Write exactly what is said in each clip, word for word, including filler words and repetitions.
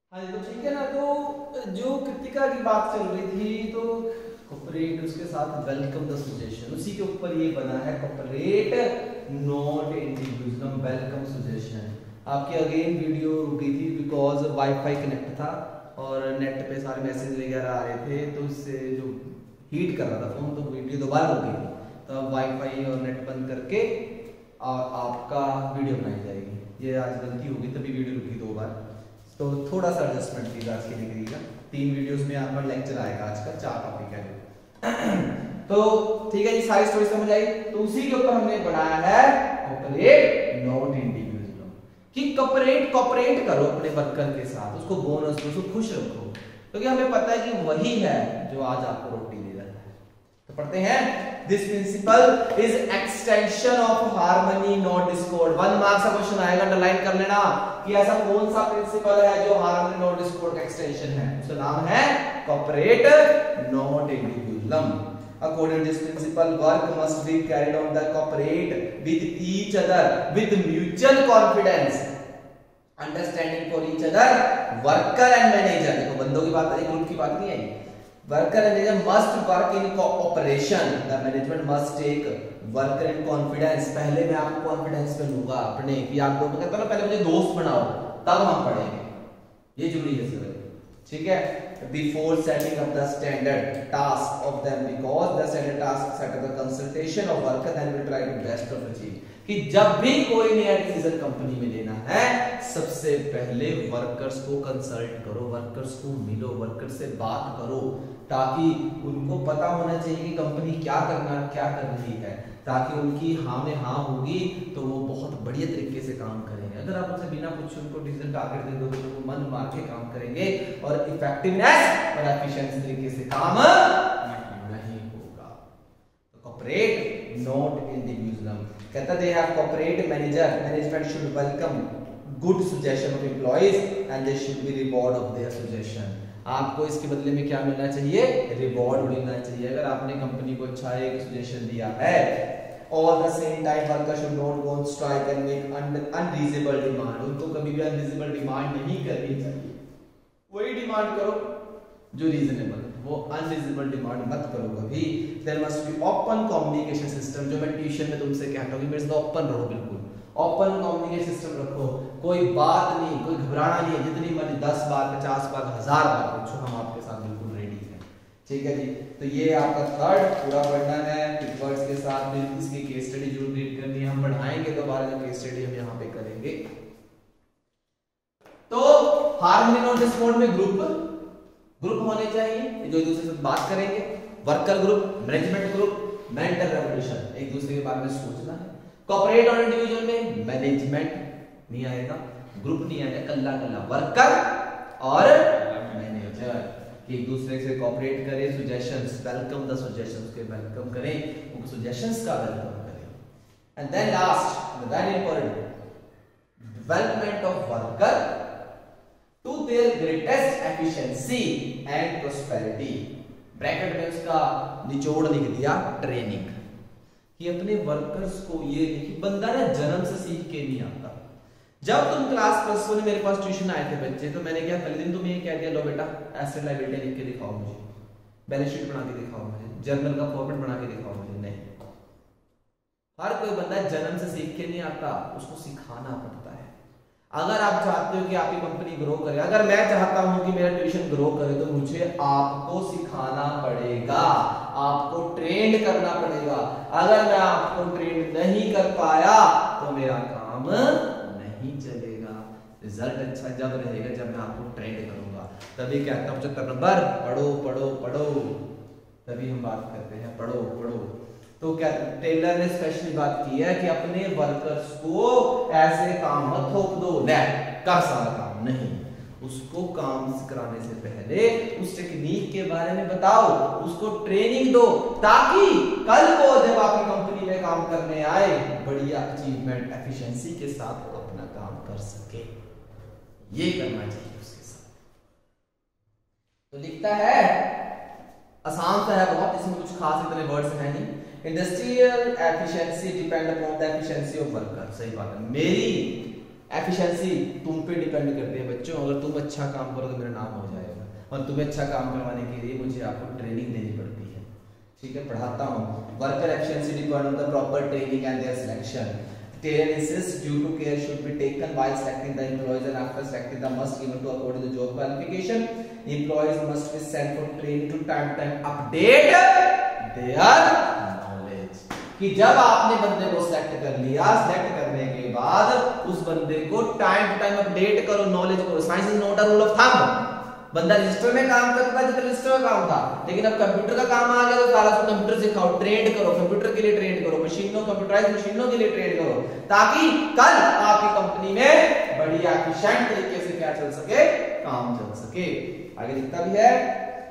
हाँ जी, तो ठीक है ना। तो जो कृतिका की बात चल रही थी, तो कॉर्पोरेट उसके साथ वेलकम द सजेशन, उसी के ऊपर ये बना है corporate not individual welcome suggestion. आपकी अगेन वीडियो रुकी थी बिकॉज वाईफाई कनेक्ट था और नेट पे सारे मैसेज वगैरह आ रहे थे, तो उससे जो हीट कर रहा था फोन, तो वीडियो दोबारा रुकी थी। तो अब वाईफाई और नेट बंद करके और आपका वीडियो बनाई जाएगी। ये आज गलती होगी, तभी वीडियो रुकी दो बार, तो थोड़ा सा एडजस्टमेंट प्लीज आज के लिए करिएगा। तीन वीडियोस में यहाँ पर लेक्चर आएगा, आज का चार टॉपिक है। तो ठीक है जी, सारी स्टोरी समझ आई। तो उसी के ऊपर हमने बनाया है कॉर्पोरेट नॉट इंडिविजुअल, कि कॉर्पोरेट कॉर्पोरेट करो अपने वर्कर के साथ, उसको बोनस दो, उसको खुश रखो, क्योंकि तो हमें पता है कि वही है जो आज आपको रोटी दे रहा है। तो पढ़ते हैं, this principle is extension of harmony not discord. One marks का क्वेश्चन आएगा, अंडरलाइन कर लेना कि ऐसा कौन सा प्रिंसिपल है जो हार्मनी नॉट डिस्कॉर्ड का एक्सटेंशन है। उसका नाम है corporate not individualism. According to this principle, work must be carried on the corporate with each other with mutual confidence, understanding for each other, worker and manager। देखो बंदों की बात आई, group की बात नहीं आई। Worker and manager must work in cooperation. The management must take worker in confidence। पहले मैं आपको कॉन्फिडेंस में लूंगा अपने, कि आप लोग कहते हैं पहले मुझे दोस्त बनाओ तब हम पढ़ेंगे, ये जरूरी है सर, ठीक है। Before setting up the standard task of them, because the standard task set up the consultation of worker, then we try to best of achieve। कि जब भी कोई नया डिसीजन कंपनी में लेना है, सबसे पहले वर्कर्स को कंसल्ट करो, वर्कर्स को मिलो, वर्कर्स से बात करो, ताकि उनको पता होना चाहिए कि कंपनी क्या करना क्या कर रही है, ताकि उनकी हाँ में हाँ होगी तो वो बहुत बढ़िया तरीके से काम करेंगे। अगर आप उनसे बिना पूछे उनको डिसीजन टारगेट दे दो तो वो मन मार के काम करेंगे और इफेक्टिवनेस और एफिशिएंसी तरीके से काम नहीं होगा। तो कॉर्पोरेट नॉट इंडिविजुअल कहता है, they have corporate manager, management should welcome good suggestion of employees and they should be reward of their suggestion. आपको इसके बदले में क्या मिलना चाहिए? रिवॉर्ड मिलना चाहिए। अगर आपने कंपनी को अच्छा एक सजेशन दिया है, all the same time worker should not go on strike and make unreasonable demand। उनको कभी भी unreasonable demand नहीं करनी चाहिए, वही डिमांड करो जो रीजनेबल, वो अनरीजनेबल डिमांड मत करो कभी। There must be open communication system, जो मैं ट्यूशन में तुमसे कहता हूँ कि मेरे से ओपन रहो, बिल्कुल ओपन कम्युनिकेशन सिस्टम रखो, कोई बात नहीं, कोई घबराना नहीं है, जितनी मर्जी दस बार पचास बार हजार बार पूछो, हम आपके साथ बिल्कुल रेडी हैं, ठीक है जी। तो ये आपका थर्ड पूरा पढ़ना है वर्ड्स के साथ, इसकी केस स्टडी जरूर रीड करनी है, हम बढ़ाएंगे दोबारा जो केस स्टडी हम यहाँ पे करेंगे। तो हार्मनी नॉट डिस्कॉर्ड में ग्रुप ग्रुप होने चाहिए जो एक दूसरे से बात करेंगे, worker group, management group, mental revolution, एक दूसरे के बारे में सोचना है। कॉर्पोरेट और इंडिविजुअल में मैनेजमेंट नहीं आएगा, ग्रुप नहीं आएगा, कल्ला कल्ला वर्कर और मैनेजर, कि एक दूसरे से कोऑपरेट करें, सजेशंस, वेलकम द सजेशंस के वेलकम करें, उनको सजेशंस का वेलकम करें। And then last very important, development of worker to their greatest efficiency and prosperity. Bracket में उसका निचोड़ लिख दिया ट्रेनिंग, कि अपने वर्कर्स को ये कि बंदा ना जन्म से सीख के नहीं आता। जब तुम क्लास प्लस वन में मेरे पास ट्यूशन आए थे बच्चे, तो मैंने क्या पहले दिन तुम्हें ये कह दिया, लो बेटा एसेट लायबिलिटी लिख के दिखाओ मुझे, बैलेंस शीट बना के दिखाओ मुझे, जर्नल का फॉर्मेट बना के दिखाओ मुझे। नहीं, हर कोई बंदा जन्म से सीख के नहीं आता, उसको सिखाना पड़ता है। अगर आप चाहते हो कि आपकी कंपनी ग्रो करे, अगर मैं चाहता हूं कि मेरा ट्यूशन ग्रो करे, तो मुझे आपको सिखाना पड़ेगा, आपको ट्रेन करना पड़ेगा। अगर मैं आपको ट्रेन नहीं कर पाया तो मेरा काम नहीं चलेगा। रिजल्ट अच्छा जब रहेगा जब मैं आपको ट्रेन करूंगा, तभी कहता हूं पचहत्तर नंबर पढ़ो पढ़ो पढ़ो, तभी हम बात करते हैं पढ़ो पढ़ो। तो क्या टेलर ने स्पेशली बात की है कि अपने वर्कर्स को ऐसे काम मत थोप दो, ले कर सारा काम नहीं, उसको काम कराने से पहले उस टेक्निक के बारे में बताओ, उसको ट्रेनिंग दो, ताकि कल को जब आपकी कंपनी में काम करने आए, बढ़िया अचीवमेंट एफिशिएंसी के साथ वो अपना काम कर सके। ये करना चाहिए उसके साथ। तो लिखता है, आसान सा है बहुत, इसमें कुछ खास इतने वर्ड्स हैं नहीं। Industrial efficiency depend upon the efficiency of worker, सही बात है। मेरी एफिशिएंसी तुम पे डिपेंड करती है बच्चों। अगर तुम अच्छा काम करो तो मेरा नाम हो जाएगा, और तुम्हें अच्छा काम करवाने के लिए मुझे आपको ट्रेनिंग देनी पड़ती है। ठीक है, पढ़ाता हूँ। Worker efficiency depend on the proper training and their selection. Taylor insists due to care should be taken while selecting the employees, and after selecting the must given to according to the job qualification. Employees must be sent for training to time to time update their knowledge. कि जब आपने बंदे को select कर लिया, select करने के बाद उस बंदे को टाइम टू टाइम अपडेट करो, नॉलेज करो। Science is not a rule of thumb. बंदा रजिस्टर में काम करता था जितना रजिस्टर में काम था, लेकिन अब कंप्यूटर का काम आ गया तो सारा उसको कंप्यूटर सिखाओ, ट्रेन करो, कंप्यूटर के लिए ट्रेन करो, मशीनों कंप्यूटराइज्ड मशीनों के लिए ट्रेन करो, ताकि कल आपकी कंपनी में बढ़िया एफिशिएंट तरीके से क्या चल सके, काम चल सके। आगे दिखता भी है,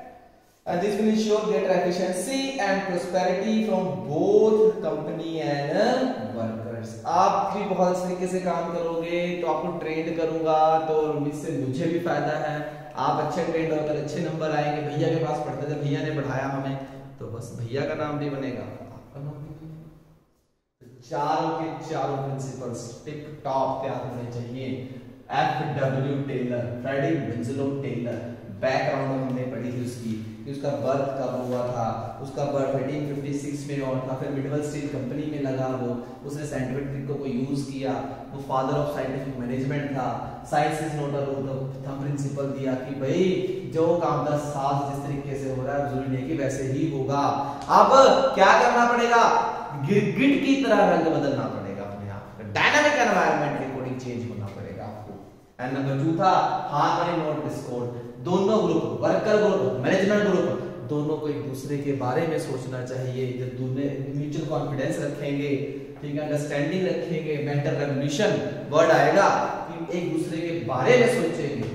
and this will ensure greater efficiency and prosperity from both company and workers. आप भी बहुत तरीके से काम करोगे तो आपको ट्रेन करूंगा तो इससे मुझे भी फायदा है। आप अच्छे ट्रेंड होकर अच्छे नंबर आएंगे। भैया के पास पढ़ते थे, भैया ने पढ़ाया हमें, तो बस भैया का नाम भी बनेगा, आपका नाम भी बनेगा। चारों के चारों प्रिंसिपल्स टिप टॉप तैयार होने चाहिए। F W Taylor, Freddy Winslow Taylor, background हमने पढ़ी थी उसकी कि उसका बर्थ कब हुआ था, उसका बर्थ अठारह सौ छप्पन में हुआ था, फिर मिडवल स्टील कंपनी में लगा वो, उसने साइंटिफिक ट्रिक को यूज किया, वो फादर ऑफ साइंटिफिक मैनेजमेंट था। Science is not a rule of thumb principle दिया कि भाई जो काम दस साल जिस तरीके से हो रहा है जरूरी नहीं कि वैसे ही होगा। अब क्या करना पड़ेगा, गिरगिट की तरह रंग बदलना पड़ेगा अपने आप, डायनामिक एनवायरनमेंट के अकॉर्डिंग चेंज होना पड़ेगा आपको। एंड नंबर टू था हार्मनी नॉट डिस्कॉर्ड। दोनों group, worker group, management group, दोनों को एक दूसरे के बारे में सोचना चाहिए। जब दोनों म्यूचुअल कॉन्फिडेंस रखेंगे, ठीक है, अंडरस्टैंडिंग रखेंगे, मेंटल रेवोल्यूशन वर्ड आएगा कि एक दूसरे के बारे में सोचेंगे,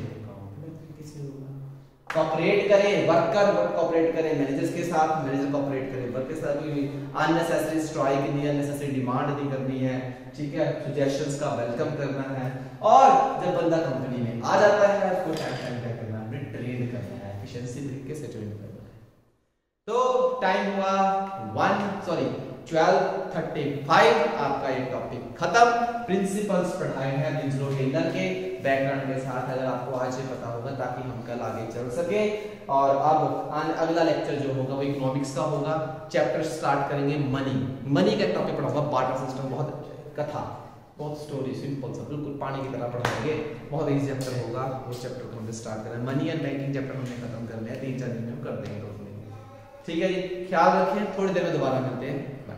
कॉपरेट करें, वर्कर कॉपरेट करें मैनेजर्स के साथ, मैनेजर कॉपरेट करें वर्कर के साथ। कोई अननेसेसरी स्ट्राइक नहीं, अननेसेसरी डिमांड नहीं करनी है, ठीक है, सजेशंस का वेलकम करना है। और जब बंदा कंपनी में आ जाता है उसको टाइम टाइम क्या करना है, ट्रेन करना है, एफिशिएंसी तरीके से ट्रेन करना है। तो टाइम हुआ one sorry twelve thirty five, आपका ये टॉपिक खत्म। प्रिंसिपल्स पढ़ाए हैं विंसलो टेलर के बैकग्राउंड के साथ, अगर आपको आज ये पता होगा ताकि हम कल आगे चल सके। और अब अगला लेक्चर जो होगा वो इकोनॉमिक्स का होगा। चैप्टर स्टार्ट करेंगे मनी, मनी का टॉपिक पढ़ाऊंगा, बार्टर सिस्टम, बहुत कथा, बहुत स्टोरी, सिंपल सा बिल्कुल पानी की तरह पढ़ाएंगे, बहुत इजी चैप्टर होगा। वो चैप्टर को हमने स्टार्ट करना है। मनी एंड बैंकिंग चैप्टर हमने खत्म करना है, तीन चार दिन में हम कर देंगे। ठीक है जी, ख्याल रखें, थोड़ी देर में दोबारा मिलते हैं।